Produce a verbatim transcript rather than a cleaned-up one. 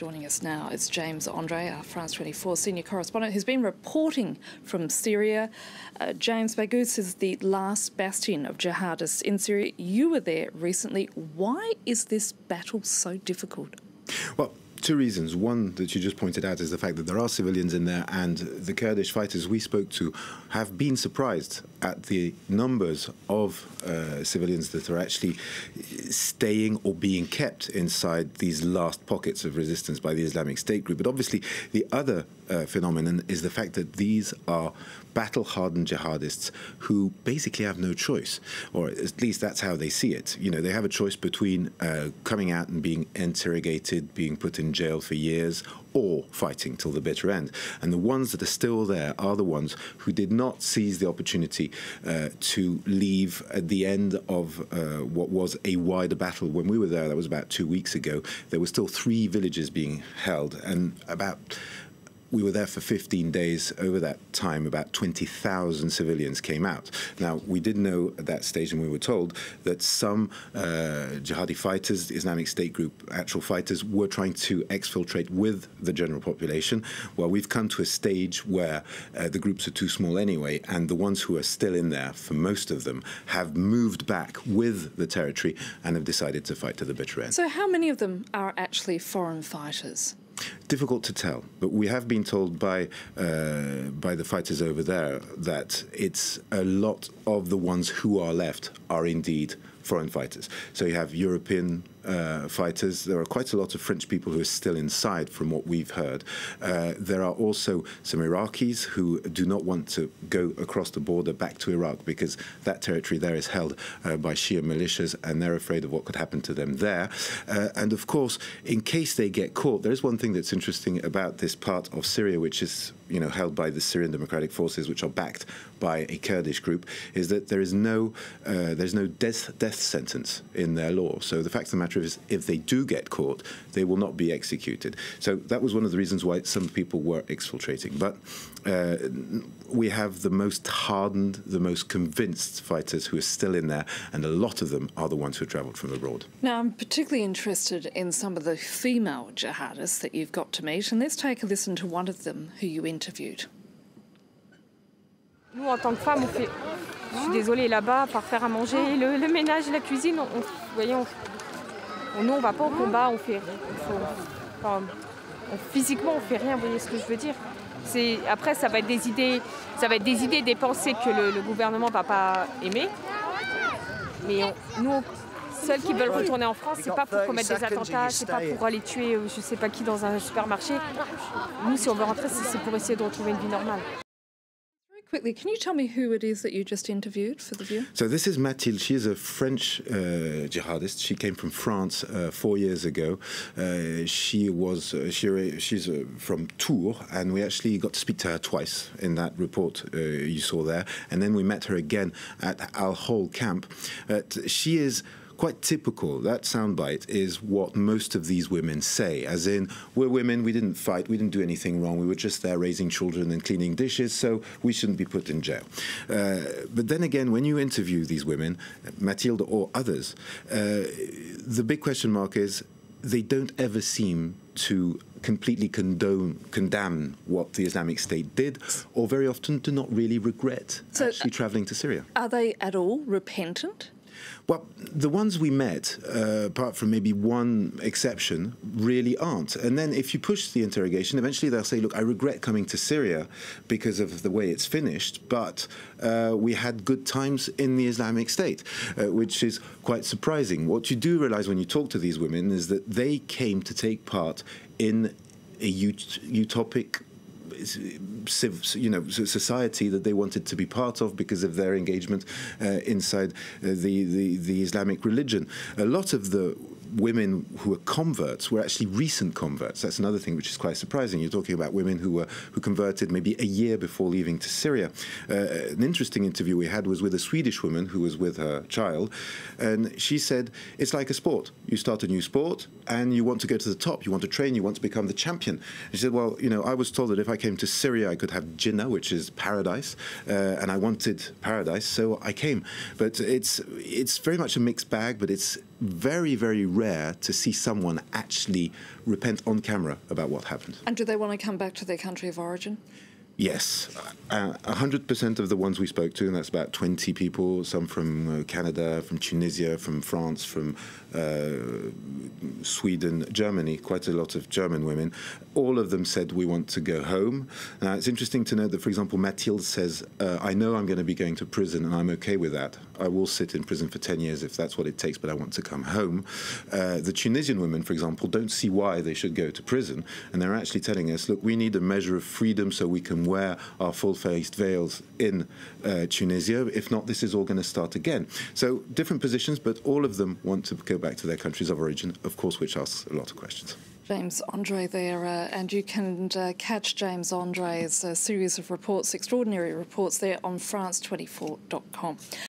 Joining us now is James Andre, our France twenty-four senior correspondent, who's been reporting from Syria. Uh, James, Baghouz is the last bastion of jihadists in Syria. You were there recently. Why is this battle so difficult? Well, two reasons. One that you just pointed out is the fact that there are civilians in there, and the Kurdish fighters we spoke to have been surprised at the numbers of uh, civilians that are actually staying or being kept inside these last pockets of resistance by the Islamic State group. But obviously the other uh, phenomenon is the fact that these are battle-hardened jihadists who basically have no choice, or at least that's how they see it. You know, they have a choice between uh, coming out and being interrogated, being put in jail for years, or fighting till the bitter end. And the ones that are still there are the ones who did not seize the opportunity uh, to leave at the end of uh, what was a wider battle. When we were there, that was about two weeks ago, there were still three villages being held, and about we were there for fifteen days. Over that time, about twenty thousand civilians came out. Now, we did know at that stage, and we were told, that some uh, jihadi fighters, the Islamic State group, actual fighters, were trying to exfiltrate with the general population. Well, we've come to a stage where uh, the groups are too small anyway, and the ones who are still in there, for most of them, have moved back with the territory and have decided to fight to the bitter end. So how many of them are actually foreign fighters? Difficult to tell, but we have been told by uh, by the fighters over there that it's a lot of the ones who are left are indeed foreign fighters. So you have European uh, fighters. There are quite a lot of French people who are still inside, from what we've heard. Uh, there are also some Iraqis who do not want to go across the border back to Iraq because that territory there is held uh, by Shia militias, and they're afraid of what could happen to them there. Uh, and of course, in case they get caught, there is one thing that's interesting about this part of Syria, which is, you know, held by the Syrian Democratic Forces, which are backed by a Kurdish group, is that there is no uh, there's no death death sentence in their law. So the fact of the matter is, if they do get caught, they will not be executed. So that was one of the reasons why some people were exfiltrating. But uh, we have the most hardened, the most convinced fighters who are still in there, and a lot of them are the ones who travelled from abroad. Now, I'm particularly interested in some of the female jihadists that you've got to meet, and let's take a listen to one of them who you interviewed. Nous, en tant que femmes, on fait, je suis désolée, là-bas, par faire à manger, le, le ménage, la cuisine, on, vous voyez, on, on, nous, on va pas au combat, on fait, on, enfin, on, physiquement, on fait rien, vous voyez ce que je veux dire. Après, ça va être des idées, ça va être des idées, des pensées que le, le gouvernement va pas aimer. Mais on, nous, celles qui veulent retourner en France, c'est pas pour commettre des attentats, c'est pas pour aller tuer, je sais pas qui, dans un supermarché. Nous, si on veut rentrer, c'est pour essayer de retrouver une vie normale. Quickly, can you tell me who it is that you just interviewed for the view? So this is Mathilde. She is a French uh, jihadist. She came from France uh, four years ago. Uh, she was uh, she, she's uh, from Tours, and we actually got to speak to her twice in that report uh, you saw there. And then we met her again at Al Hol camp. Uh, she is quite typical. That soundbite is what most of these women say, as in, we're women, we didn't fight, we didn't do anything wrong, we were just there raising children and cleaning dishes, so we shouldn't be put in jail. Uh, but then again, when you interview these women, Mathilde or others, uh, the big question mark is, they don't ever seem to completely condone, condemn what the Islamic State did, or very often do not really regret so, actually travelling to Syria. Are they at all repentant? Well, the ones we met, uh, apart from maybe one exception, really aren't. And then if you push the interrogation, eventually they'll say, look, I regret coming to Syria because of the way it's finished, but uh, we had good times in the Islamic State, uh, which is quite surprising. What you do realize when you talk to these women is that they came to take part in a ut utopic you know, society that they wanted to be part of because of their engagement uh, inside uh, the, the, the Islamic religion. A lot of the women who were converts were actually recent converts. That's another thing which is quite surprising. You're talking about women who were who converted maybe a year before leaving to Syria. Uh, an interesting interview we had was with a Swedish woman who was with her child, and she said, it's like a sport. You start a new sport and you want to go to the top, you want to train, you want to become the champion. She said, well, you know, I was told that if I came to Syria I could have Jinnah, which is paradise, uh, and I wanted paradise, so I came. But it's, it's very much a mixed bag, but it's very, very rare to see someone actually repent on camera about what happened. And do they want to come back to their country of origin? Yes, uh, one hundred percent of the ones we spoke to, and that's about twenty people, some from uh, Canada, from Tunisia, from France, from uh, Sweden, Germany, quite a lot of German women. All of them said, we want to go home. Now, it's interesting to note that, for example, Mathilde says, uh, I know I'm going to be going to prison, and I'm okay with that. I will sit in prison for ten years if that's what it takes, but I want to come home. Uh, the Tunisian women, for example, don't see why they should go to prison, and they're actually telling us, look, we need a measure of freedom so we can wear our full-faced veils in uh, Tunisia. If not, this is all going to start again. So different positions, but all of them want to go back to their countries of origin, of course, which asks a lot of questions. James Andre there, uh, and you can uh, catch James Andre's uh, series of reports, extraordinary reports there on France twenty-four dot com.